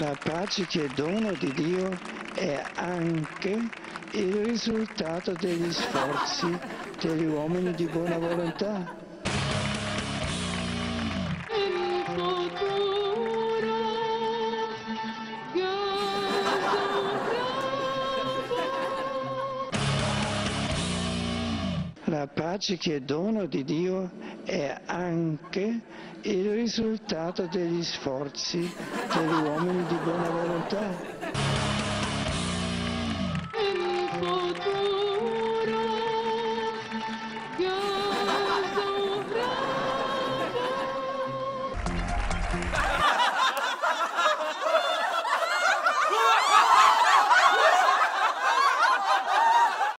La pace che è dono di Dio è anche il risultato degli sforzi degli uomini di buona volontà. La pace che è dono di Dio è anche il risultato degli sforzi degli uomini di buona volontà.